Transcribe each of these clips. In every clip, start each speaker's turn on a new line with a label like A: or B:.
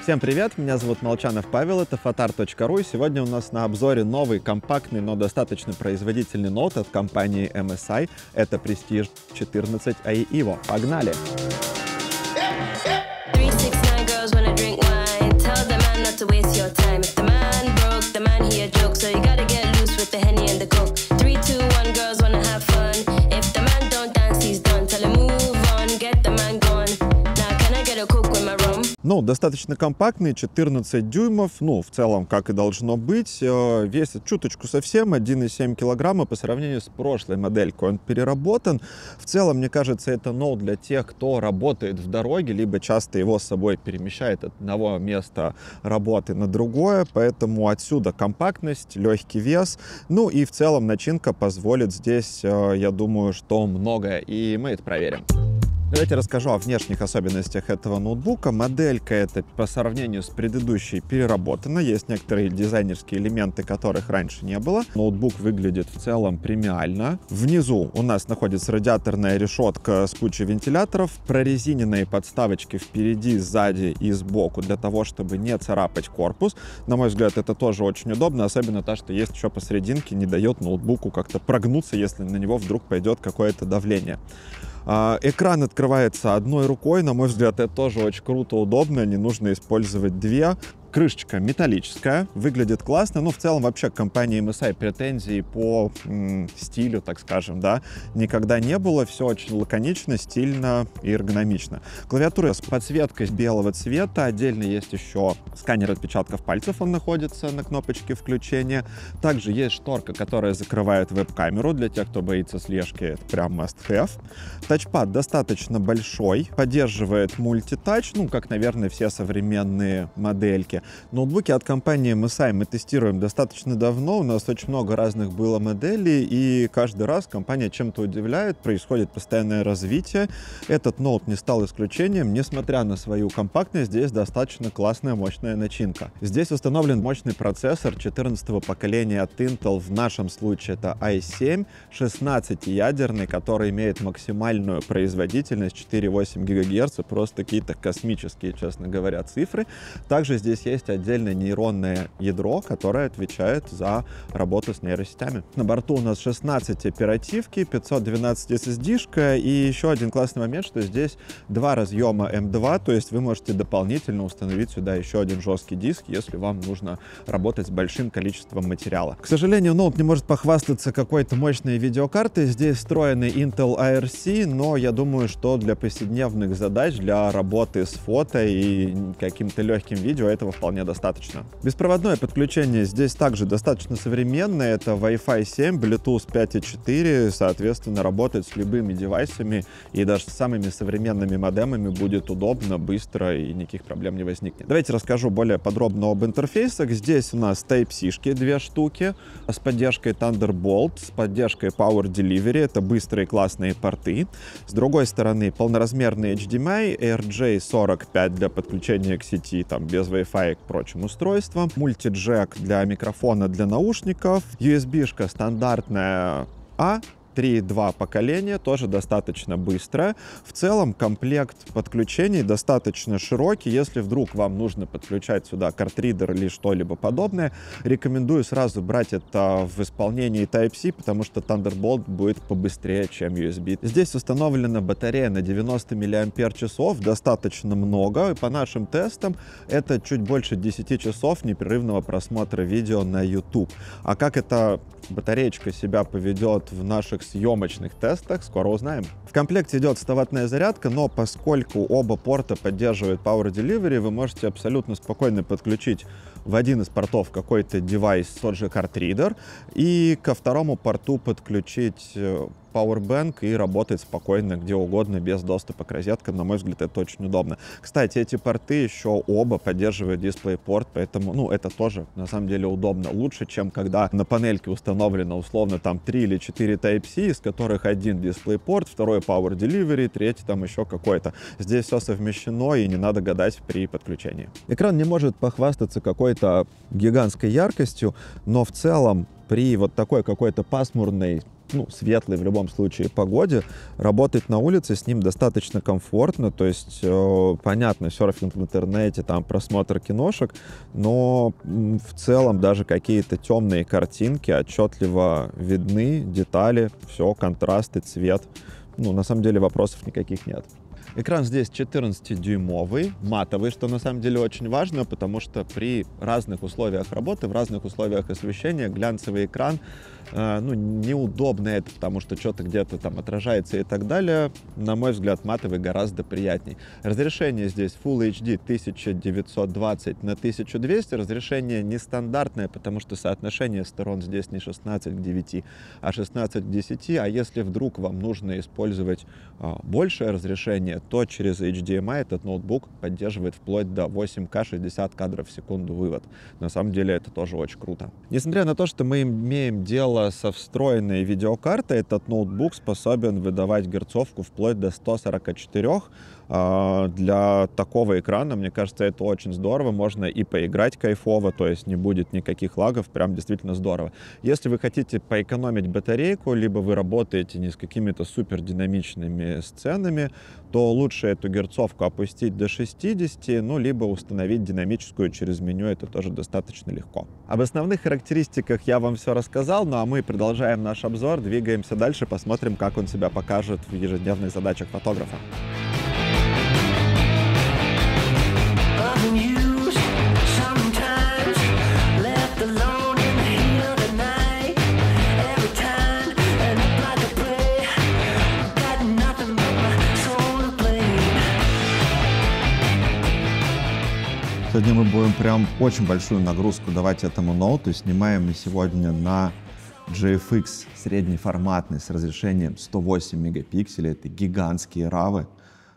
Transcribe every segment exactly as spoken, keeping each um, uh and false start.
A: Всем привет, меня зовут Молчанов Павел, это фотар точка ру, и сегодня у нас на обзоре новый компактный, но достаточно производительный ноут от компании эм эс ай. Это Prestige четырнадцать эй Evo. Погнали! Ну, достаточно компактный, четырнадцать дюймов, ну, в целом, как и должно быть, весит чуточку совсем, один и семь килограмма по сравнению с прошлой моделькой. Он переработан. В целом, мне кажется, это ноут для тех, кто работает в дороге, либо часто его с собой перемещает от одного места работы на другое, поэтому отсюда компактность, легкий вес. Ну и в целом начинка позволит здесь, я думаю, что многое, и мы это проверим. Давайте расскажу о внешних особенностях этого ноутбука. Моделька эта по сравнению с предыдущей переработана. Есть некоторые дизайнерские элементы, которых раньше не было. Ноутбук выглядит в целом премиально. Внизу у нас находится радиаторная решетка с кучей вентиляторов, прорезиненные подставочки впереди, сзади и сбоку для того, чтобы не царапать корпус. На мой взгляд, это тоже очень удобно, особенно то, что есть еще посерединке, не дает ноутбуку как-то прогнуться, если на него вдруг пойдет какое-то давление. Экран открывается одной рукой, на мой взгляд, это тоже очень круто, удобно, не нужно использовать две. Крышечка металлическая, выглядит классно, но в целом вообще к компании эм эс ай претензий по м, стилю, так скажем, да, никогда не было, все очень лаконично, стильно и эргономично. Клавиатура с подсветкой белого цвета, отдельно есть еще сканер отпечатков пальцев, он находится на кнопочке включения. Также есть шторка, которая закрывает веб-камеру, для тех, кто боится слежки, это прям must-have. Тачпад достаточно большой, поддерживает мультитач, ну, как, наверное, все современные модельки. Ноутбуки от компании эм эс ай мы тестируем достаточно давно, у нас очень много разных было моделей, и каждый раз компания чем-то удивляет, происходит постоянное развитие. Этот ноут не стал исключением, несмотря на свою компактность, здесь достаточно классная, мощная начинка. Здесь установлен мощный процессор четырнадцатого поколения от Intel, в нашем случае это ай семь, шестнадцатиядерный, который имеет максимальную производительность четыре и восемь гигагерца, просто какие-то космические, честно говоря, цифры. Также здесь есть отдельное нейронное ядро, которое отвечает за работу с нейросетями. На борту у нас шестнадцать оперативки, пятьсот двенадцать эс эс ди-шка, и еще один классный момент, что здесь два разъема эм два, то есть вы можете дополнительно установить сюда еще один жесткий диск, если вам нужно работать с большим количеством материала. К сожалению, ноут не может похвастаться какой-то мощной видеокартой. Здесь встроенный Intel эй ар си, но я думаю, что для повседневных задач, для работы с фото и каким-то легким видео этого вполне достаточно. Беспроводное подключение здесь также достаточно современное. Это Wi-Fi семь, Bluetooth пять и четыре, соответственно, работать с любыми девайсами и даже с самыми современными модемами будет удобно, быстро и никаких проблем не возникнет. Давайте расскажу более подробно об интерфейсах. Здесь у нас Type-C-шки две штуки с поддержкой Thunderbolt, с поддержкой Power Delivery. Это быстрые классные порты. С другой стороны, полноразмерный эйч ди эм ай, эй ар джей сорок пять для подключения к сети, там, без Wi-Fi к прочим устройствам, мультиджек для микрофона, для наушников, ю эс би-шка стандартная А, три и два поколения, тоже достаточно быстро. В целом комплект подключений достаточно широкий. Если вдруг вам нужно подключать сюда картридер или что-либо подобное, рекомендую сразу брать это в исполнении Type-C, потому что Thunderbolt будет побыстрее, чем ю эс би. Здесь установлена батарея на девяносто миллиампер-часов, достаточно много. И по нашим тестам это чуть больше десяти часов непрерывного просмотра видео на YouTube. А как эта батареечка себя поведет в наших съемочных тестах, скоро узнаем. В комплекте идет ста-ваттная зарядка, но поскольку оба порта поддерживают Power Delivery, вы можете абсолютно спокойно подключить в один из портов какой-то девайс, тот же картридер, и ко второму порту подключить Powerbank и работать спокойно где угодно без доступа к розеткам. На мой взгляд, это очень удобно. Кстати, эти порты еще оба поддерживают DisplayPort, поэтому, ну, это тоже на самом деле удобно. Лучше, чем когда на панельке установлено условно там три или четыре Type-C, из которых один DisplayPort, второй Power Delivery, третий там еще какой-то. Здесь все совмещено и не надо гадать при подключении. Экран не может похвастаться какой-то гигантской яркостью, но в целом при вот такой какой-то пасмурной, ну, светлой в любом случае погоде, работать на улице с ним достаточно комфортно, то есть, э, понятно, серфинг в интернете, там, просмотр киношек, но м, в целом даже какие-то темные картинки отчетливо видны, детали, все, контрасты, цвет. Ну, на самом деле вопросов никаких нет. Экран здесь четырнадцатидюймовый, матовый, что на самом деле очень важно, потому что при разных условиях работы, в разных условиях освещения глянцевый экран, э, ну, неудобно это, потому что что-то где-то там отражается и так далее. На мой взгляд, матовый гораздо приятней. Разрешение здесь Full эйч ди тысяча девятьсот двадцать на тысячу двести. Разрешение нестандартное, потому что соотношение сторон здесь не шестнадцать к девяти, а шестнадцать к десяти. А если вдруг вам нужно использовать э, большее разрешение, то через эйч ди эм ай этот ноутбук поддерживает вплоть до восемь ка шестьдесят кадров в секунду вывод. На самом деле это тоже очень круто. Несмотря на то, что мы имеем дело со встроенной видеокартой, этот ноутбук способен выдавать герцовку вплоть до ста сорока четырёх. Для такого экрана, мне кажется, это очень здорово. Можно и поиграть кайфово, то есть не будет никаких лагов, прям действительно здорово. Если вы хотите поэкономить батарейку, либо вы работаете не с какими-то супер динамичными сценами, то лучше эту герцовку опустить до шестидесяти, ну, либо установить динамическую через меню, это тоже достаточно легко. Об основных характеристиках я вам все рассказал, ну а мы продолжаем наш обзор, двигаемся дальше, посмотрим, как он себя покажет в ежедневных задачах фотографа. Сегодня мы будем прям очень большую нагрузку давать этому ноуту. Снимаем мы сегодня на джи эф икс среднеформатный с разрешением сто восемь мегапикселей. Это гигантские равы.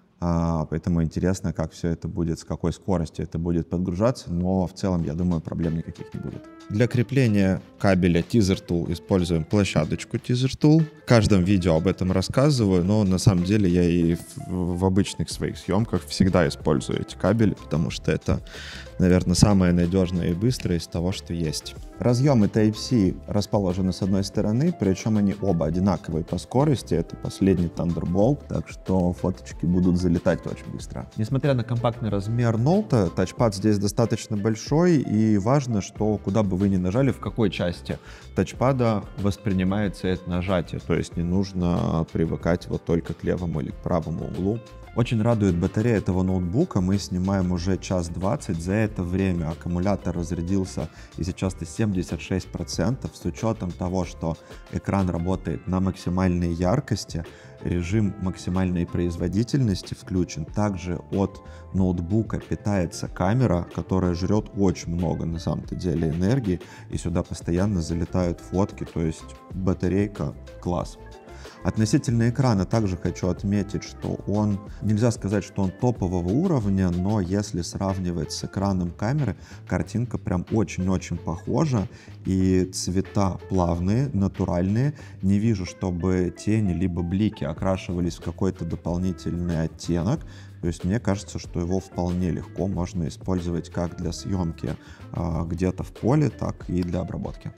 A: А, поэтому интересно, как все это будет, с какой скоростью это будет подгружаться. Но в целом, я думаю, проблем никаких не будет. Для крепления кабеля Teaser Tool используем площадочку Teaser Tool. В каждом видео об этом рассказываю, но на самом деле я и в, в обычных своих съемках всегда использую эти кабели, потому что это, наверное, самое надежное и быстрое из того, что есть. Разъемы Type-C расположены с одной стороны, причем они оба одинаковые по скорости. Это последний Thunderbolt, так что фоточки будут залетать очень быстро. Несмотря на компактный размер ноута, тачпад здесь достаточно большой, и важно, что куда бы вы ни нажали, в какой части тачпада воспринимается это нажатие, то есть не нужно привыкать вот только к левому или к правому углу. Очень радует батарея этого ноутбука. Мы снимаем уже час двадцать. За это время аккумулятор разрядился и сейчас-то семьдесят шесть процентов. С учетом того, что экран работает на максимальной яркости, режим максимальной производительности включен. Также от ноутбука питается камера, которая жрет очень много на самом-то деле энергии. И сюда постоянно залетают фотки. То есть батарейка класс. Относительно экрана также хочу отметить, что он, нельзя сказать, что он топового уровня, но если сравнивать с экраном камеры, картинка прям очень-очень похожа, и цвета плавные, натуральные. Не вижу, чтобы тени либо блики окрашивались в какой-то дополнительный оттенок. То есть мне кажется, что его вполне легко можно использовать как для съемки а, где-то в поле, так и для обработки.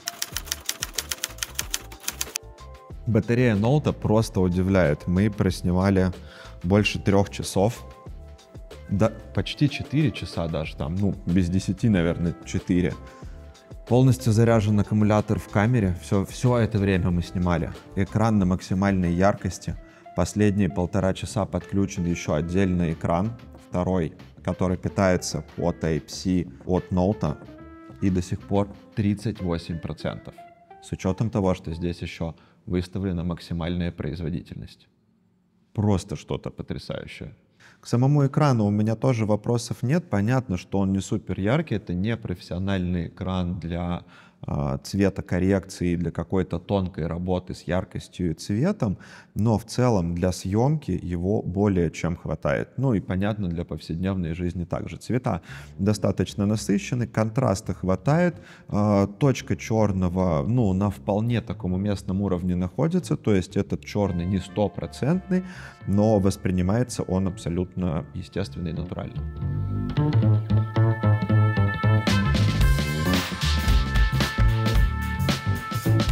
A: Батарея ноута просто удивляет. Мы проснимали больше трех часов. Да, почти четыре часа даже там, ну, без десяти, наверное, четыре. Полностью заряжен аккумулятор в камере. Все, все это время мы снимали. Экран на максимальной яркости. Последние полтора часа подключен еще отдельный экран, второй, который питается по Type-C от ноута. И до сих пор тридцать восемь процентов. С учетом того, что здесь еще выставлена максимальная производительность. Просто что-то потрясающее. К самому экрану у меня тоже вопросов нет. Понятно, что он не супер яркий. Это не профессиональный экран для э, цветокоррекции, для какой-то тонкой работы с яркостью и цветом. Но в целом для съемки его более чем хватает. Ну и понятно, для повседневной жизни также. Цвета достаточно насыщены, контраста хватает. Э, точка черного, ну, на вполне таком уместном уровне находится. То есть этот черный не стопроцентный, но воспринимается он абсолютно естественно и натурально.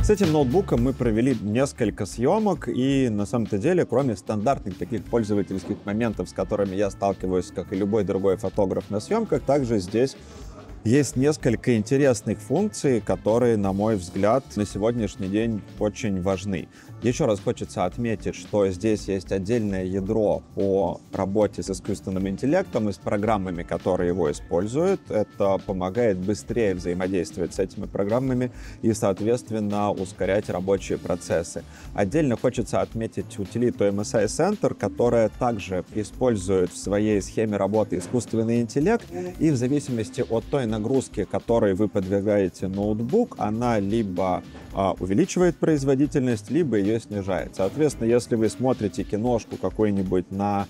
A: С этим ноутбуком мы провели несколько съемок, и на самом-то деле, кроме стандартных таких пользовательских моментов, с которыми я сталкиваюсь, как и любой другой фотограф на съемках, также здесь есть несколько интересных функций, которые, на мой взгляд, на сегодняшний день очень важны. Еще раз хочется отметить, что здесь есть отдельное ядро по работе с искусственным интеллектом и с программами, которые его используют. Это помогает быстрее взаимодействовать с этими программами и, соответственно, ускорять рабочие процессы. Отдельно хочется отметить утилиту эм эс ай Center, которая также использует в своей схеме работы искусственный интеллект, и в зависимости от той нагрузки, которой вы подвергаете ноутбук, она либо а, увеличивает производительность, либо ее снижает. Соответственно, если вы смотрите киношку какой-нибудь на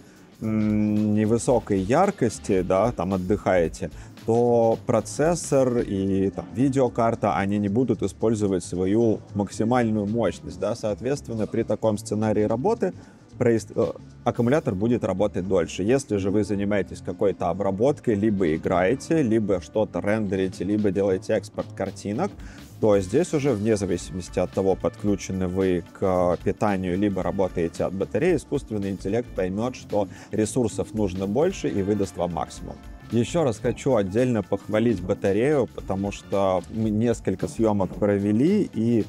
A: м, невысокой яркости, да, там отдыхаете, то процессор и там, видеокарта, они не будут использовать свою максимальную мощность, да, соответственно, при таком сценарии работы аккумулятор будет работать дольше. Если же вы занимаетесь какой-то обработкой, либо играете, либо что-то рендерите, либо делаете экспорт картинок, то здесь уже, вне зависимости от того, подключены вы к питанию, либо работаете от батареи, искусственный интеллект поймет, что ресурсов нужно больше и выдаст вам максимум. Еще раз хочу отдельно похвалить батарею, потому что мы несколько съемок провели, и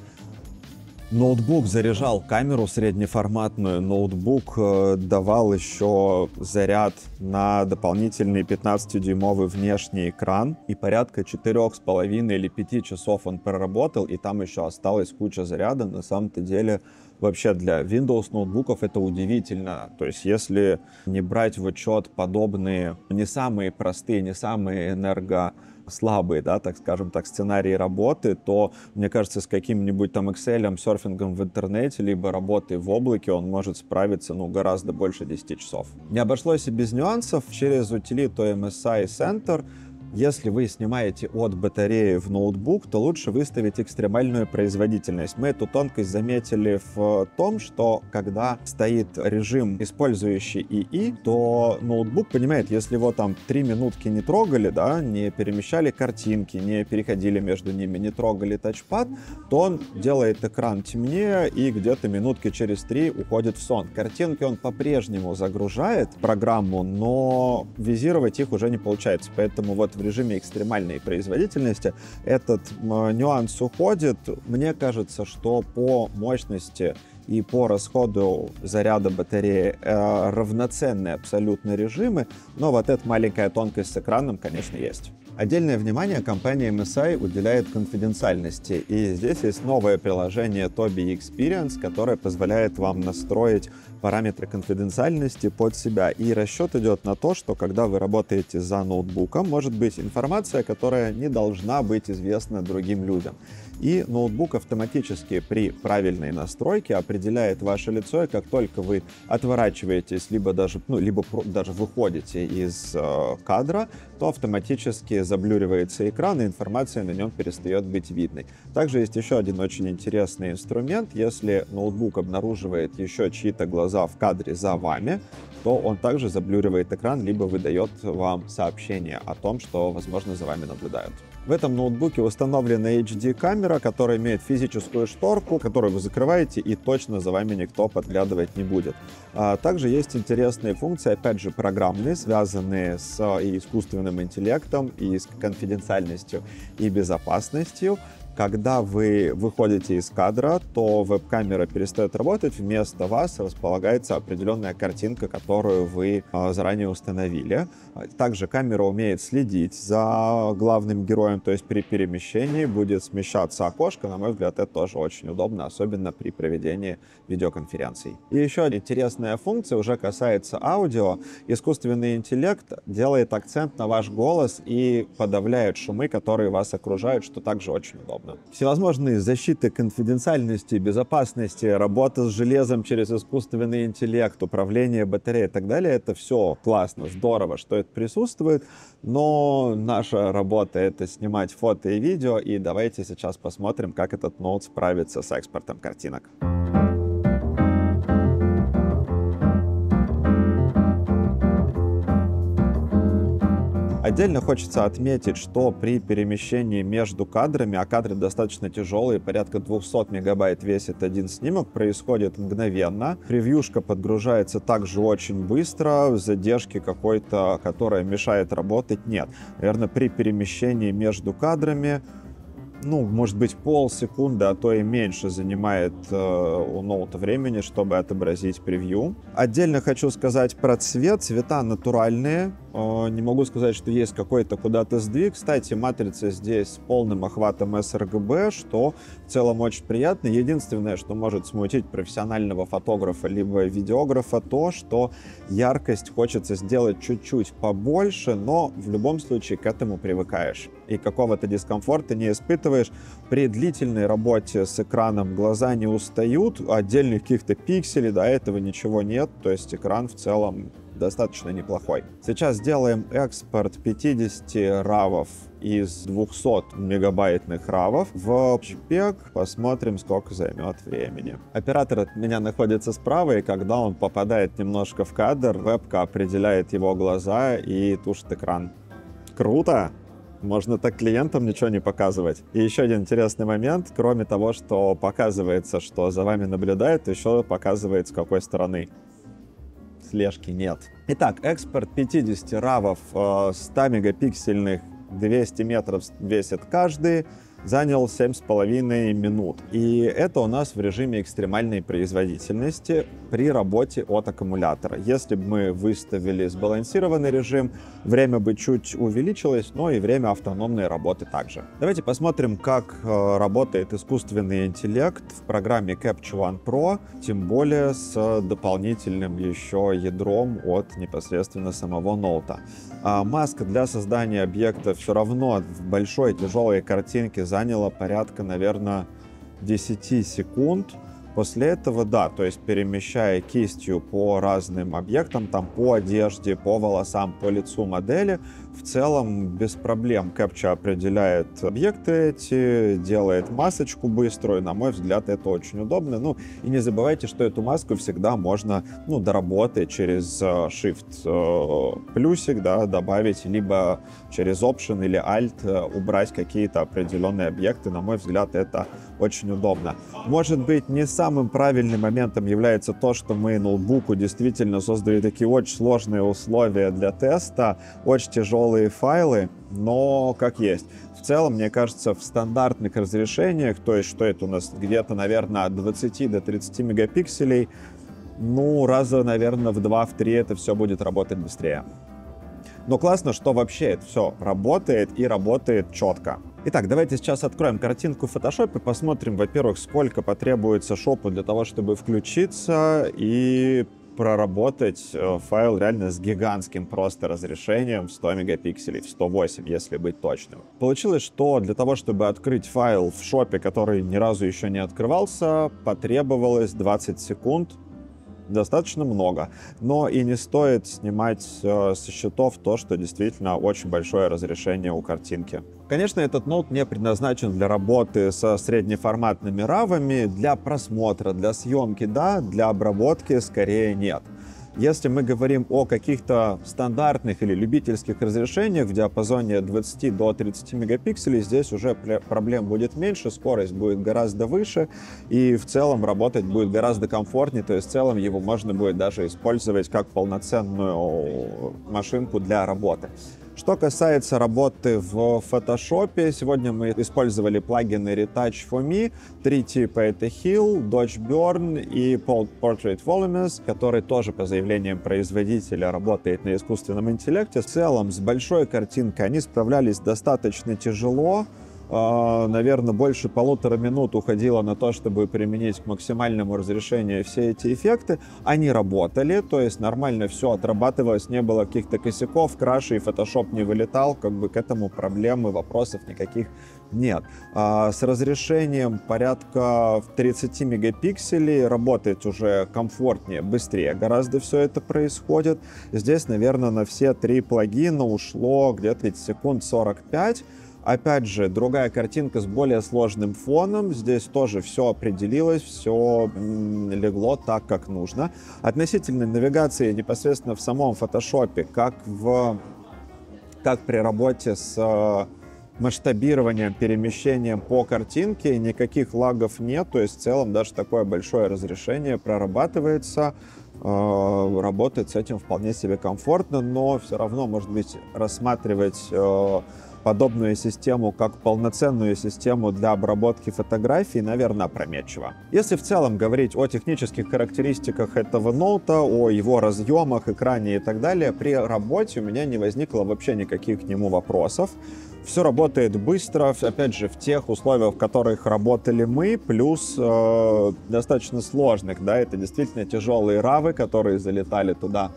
A: ноутбук заряжал камеру среднеформатную, ноутбук э, давал еще заряд на дополнительный пятнадцатидюймовый внешний экран, и порядка четырёх с половиной или пяти часов он проработал, и там еще осталась куча заряда. На самом-то деле, вообще для Windows ноутбуков это удивительно. То есть если не брать в учет подобные, не самые простые, не самые энерго слабые, да, так скажем так, сценарии работы, то, мне кажется, с каким-нибудь там Excel, серфингом в интернете, либо работой в облаке он может справиться, ну, гораздо больше десяти часов. Не обошлось и без нюансов. Через утилиту эм эс ай Center, если вы снимаете от батареи в ноутбук, то лучше выставить экстремальную производительность. Мы эту тонкость заметили в том, что когда стоит режим, использующий ИИ, то ноутбук понимает, если его там три минутки не трогали, да, не перемещали картинки, не переходили между ними, не трогали тачпад, то он делает экран темнее и где-то минутки через три уходит в сон. Картинки он по-прежнему загружает в программу, но визировать их уже не получается. Поэтому вот в режиме экстремальной производительности этот э, нюанс уходит. Мне кажется, что по мощности и по расходу заряда батареи э, равноценные абсолютно режимы, но вот эта маленькая тонкость с экраном, конечно, есть. Отдельное внимание компания эм эс ай уделяет конфиденциальности, и здесь есть новое приложение Tobii Experience, которое позволяет вам настроить параметры конфиденциальности под себя. И расчет идет на то, что когда вы работаете за ноутбуком, может быть информация, которая не должна быть известна другим людям. И ноутбук автоматически при правильной настройке определяет ваше лицо, и как только вы отворачиваетесь, либо даже, ну, либо даже выходите из э, кадра, то автоматически заблюривается экран, и информация на нем перестает быть видной. Также есть еще один очень интересный инструмент. Если ноутбук обнаруживает еще чьи-то глаза в кадре за вами, то он также заблюривает экран, либо выдает вам сообщение о том, что, возможно, за вами наблюдают. В этом ноутбуке установлена эйч ди-камера, которая имеет физическую шторку, которую вы закрываете, и точно за вами никто подглядывать не будет. А также есть интересные функции, опять же, программные, связанные с и искусственным интеллектом, и с конфиденциальностью, и безопасностью. Когда вы выходите из кадра, то веб-камера перестает работать, вместо вас располагается определенная картинка, которую вы э, заранее установили. Также камера умеет следить за главным героем, то есть при перемещении будет смещаться окошко. На мой взгляд, это тоже очень удобно, особенно при проведении видеоконференций. И еще интересная функция уже касается аудио. Искусственный интеллект делает акцент на ваш голос и подавляет шумы, которые вас окружают, что также очень удобно. Всевозможные защиты конфиденциальности, безопасности, работа с железом через искусственный интеллект, управление батареей и так далее, это все классно, здорово, что это присутствует, но наша работа — это снимать фото и видео, и давайте сейчас посмотрим, как этот ноут справится с экспортом картинок. Отдельно хочется отметить, что при перемещении между кадрами, а кадры достаточно тяжелые, порядка двухсот мегабайт весит один снимок, происходит мгновенно. Превьюшка подгружается также очень быстро, задержки какой-то, которая мешает работать, нет. Наверное, при перемещении между кадрами, ну, может быть, полсекунды, а то и меньше занимает э, у ноута времени, чтобы отобразить превью. Отдельно хочу сказать про цвет. Цвета натуральные. Э, не могу сказать, что есть какой-то куда-то сдвиг. Кстати, матрица здесь с полным охватом эс эр гэ бэ, что в целом очень приятно. Единственное, что может смутить профессионального фотографа либо видеографа, то, что яркость хочется сделать чуть-чуть побольше, но в любом случае к этому привыкаешь. И какого-то дискомфорта не испытываешь. При длительной работе с экраном глаза не устают, отдельных каких-то пикселей до этого ничего нет, то есть экран в целом достаточно неплохой. Сейчас сделаем экспорт пятидесяти равов из двухсот мегабайтных равов в JPEG. Посмотрим, сколько займет времени. Оператор от меня находится справа, и когда он попадает немножко в кадр, вебка определяет его глаза и тушит экран. Круто! Можно так клиентам ничего не показывать. И еще один интересный момент, кроме того, что показывается, что за вами наблюдает, еще показывает, с какой стороны. Слежки нет. Итак, экспорт пятидесяти равов ста мегапиксельных, двести метров весит каждый, занял семь с половиной минут. И это у нас в режиме экстремальной производительности при работе от аккумулятора. Если бы мы выставили сбалансированный режим, время бы чуть увеличилось, но и время автономной работы также. Давайте посмотрим, как э, работает искусственный интеллект в программе Capture One Pro, тем более с дополнительным еще ядром от непосредственно самого ноута. А маска для создания объекта все равно в большой тяжелой картинке заняло порядка, наверное, десяти секунд. После этого, да, то есть перемещая кистью по разным объектам, там по одежде, по волосам, по лицу модели, в целом без проблем Capture определяет объекты эти, делает масочку быструю. На мой взгляд, это очень удобно. Ну и не забывайте, что эту маску всегда можно, ну, доработать через Shift плюсик, да, добавить, либо через Option или Alt убрать какие-то определенные объекты. На мой взгляд, это очень удобно. Может быть, не самым правильным моментом является то, что мы ноутбуку действительно создали такие очень сложные условия для теста, очень тяжелые файлы, но как есть. В целом, мне кажется, в стандартных разрешениях, то есть что это у нас где-то, наверное, от двадцати до тридцати мегапикселей, ну, раза, наверное, в два-три это все будет работать быстрее. Но классно, что вообще это все работает и работает четко. Итак, давайте сейчас откроем картинку в Photoshop и посмотрим, во-первых, сколько потребуется шопу для того, чтобы включиться и проработать файл реально с гигантским просто разрешением в сто мегапикселей, в сто восемь, если быть точным. Получилось, что для того, чтобы открыть файл в шопе, который ни разу еще не открывался, потребовалось двадцать секунд. Достаточно много, но и не стоит снимать э, со счетов то, что действительно очень большое разрешение у картинки. Конечно, этот ноут не предназначен для работы со среднеформатными равами, для просмотра, для съемки, да, для обработки скорее нет. Если мы говорим о каких-то стандартных или любительских разрешениях в диапазоне от двадцати до тридцати мегапикселей, здесь уже проблем будет меньше, скорость будет гораздо выше, и в целом работать будет гораздо комфортнее, то есть в целом его можно будет даже использовать как полноценную машинку для работы. Что касается работы в Photoshop, сегодня мы использовали плагины Retouch for Me, три типа это Hill, Dodge Burn и Portrait Voluminous, который тоже по заявлениям производителя работает на искусственном интеллекте. В целом с большой картинкой они справлялись достаточно тяжело. Наверное, больше полутора минут уходило на то, чтобы применить к максимальному разрешению все эти эффекты. Они работали, то есть нормально все отрабатывалось, не было каких-то косяков, крашей, Photoshop не вылетал, как бы к этому проблемы, вопросов никаких нет. А с разрешением порядка тридцати мегапикселей работать уже комфортнее, быстрее гораздо все это происходит. Здесь, наверное, на все три плагина ушло где-то секунд сорок пять. Опять же, другая картинка с более сложным фоном. Здесь тоже все определилось, все легло так, как нужно. Относительно навигации непосредственно в самом Photoshop, как в как при работе с масштабированием, перемещением по картинке, никаких лагов нет, то есть в целом даже такое большое разрешение прорабатывается, работает с этим вполне себе комфортно, но все равно, может быть, рассматривать подобную систему как полноценную систему для обработки фотографий, наверное, опрометчиво. Если в целом говорить о технических характеристиках этого ноута, о его разъемах, экране и так далее, при работе у меня не возникло вообще никаких к нему вопросов. Все работает быстро, опять же, в тех условиях, в которых работали мы, плюс э, достаточно сложных, да, это действительно тяжелые равы, которые залетали туда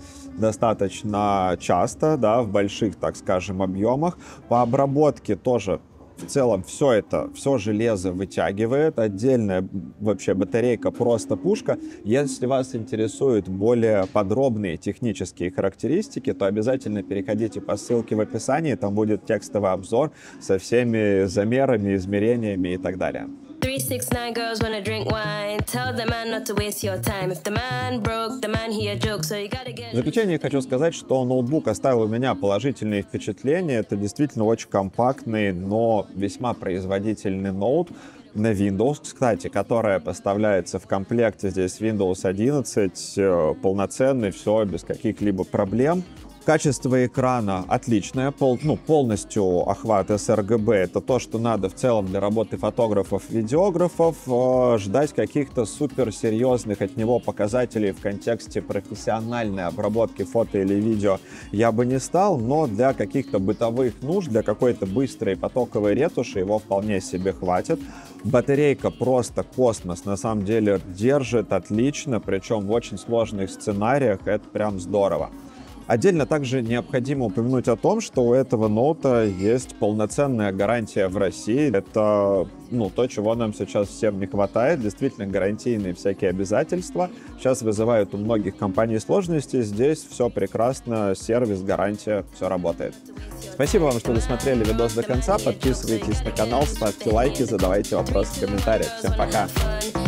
A: достаточно часто, да, в больших, так скажем, объемах. По обработке тоже в целом все это, все железо вытягивает. Отдельная вообще батарейка, просто пушка. Если вас интересуют более подробные технические характеристики, то обязательно переходите по ссылке в описании. Там будет текстовый обзор со всеми замерами, измерениями и так далее.
B: three six nine girls wanna drink wine. Tell the man not to waste your time. If the man broke, the man he a joke, so you gotta get...
A: В заключение хочу сказать, что ноутбук оставил у меня положительные впечатления. Это действительно очень компактный, но весьма производительный ноут на Windows, кстати, которая поставляется в комплекте здесь Windows одиннадцать, полноценный, все без каких-либо проблем. Качество экрана отличное, пол, ну, полностью охват эс эр гэ бэ. Это то, что надо в целом для работы фотографов, видеографов. Э, ждать каких-то суперсерьезных от него показателей в контексте профессиональной обработки фото или видео я бы не стал, но для каких-то бытовых нужд, для какой-то быстрой потоковой ретуши его вполне себе хватит. Батарейка просто космос, на самом деле держит отлично, причем в очень сложных сценариях, это прям здорово. Отдельно также необходимо упомянуть о том, что у этого ноута есть полноценная гарантия в России. Это ну, то, чего нам сейчас всем не хватает. Действительно, гарантийные всякие обязательства сейчас вызывают у многих компаний сложности. Здесь все прекрасно, сервис, гарантия, все работает. Спасибо вам, что досмотрели видос до конца. Подписывайтесь на канал, ставьте лайки, задавайте вопросы в комментариях. Всем пока!